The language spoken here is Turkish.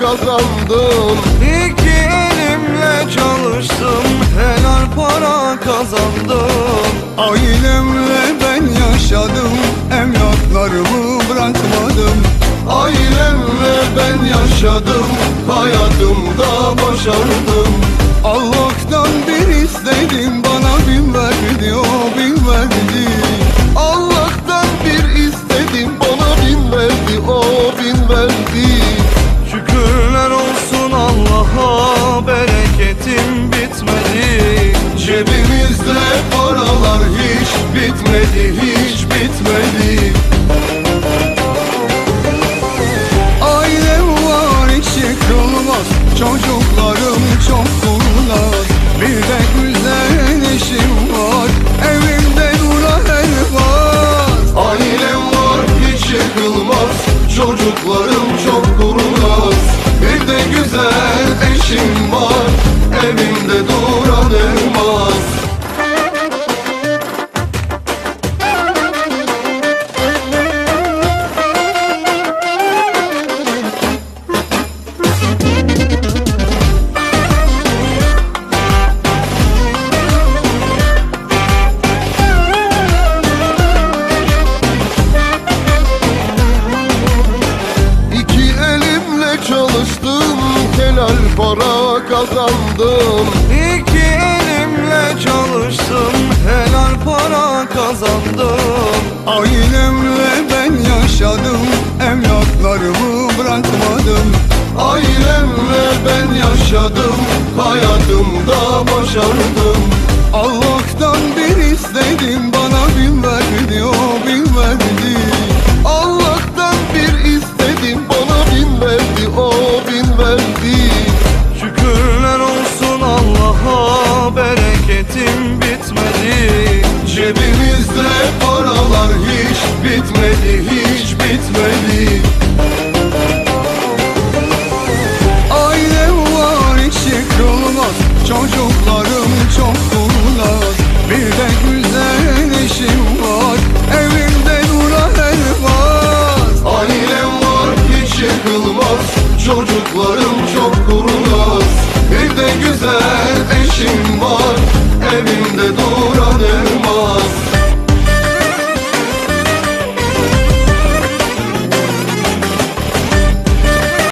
kazandım. İki elimle çalıştım, helal para kazandım. Ailemle ben yaşadım, evlatlarımı bırakmadım. Ailemle ben yaşadım, hayatımda başardım. Allah'tan bir istedim, bana bin verdi, o bin verdi. Allah'tan bir istedim, bana bin verdi, o bin verdi. Şükürler olsun Allah'a, bereketim bitmedi. Cebimizde paralar hiç bitmedi, hiç bitmedi. Ailem var hiç yıkılmaz, çocuklarım çok kurnaz. Bir de güzel eşim var, evimde duran elmas. Ailem var hiç yıkılmaz, çocuklarım çok kurnaz. Bir de güzel eşim var, evimde duran elmas. Çalıştım, helal para kazandım. İki elimle çalıştım, helal para kazandım. Ailemle ben yaşadım, evlatlarımı bırakmadım. Ailemle ben yaşadım, hayatımda başardım. Allah'tan bir istedim, bana bin verdi, o bin verdi. Allah'tan bir istedim, bana bin verdi, o bin verdi. Şükürler olsun Allah'a, bereketim bitmedi. Cebimizde paralar hiç bitmedi, hiç bitmedi. Ailem var hiç yıkılmaz, çocuklarım çok kurnaz. Bir de güzel eşim var, evimde duran elmas. Ailem var hiç yıkılmaz, çocuklarım çok kurnaz. Bir de güzel eşim var, evim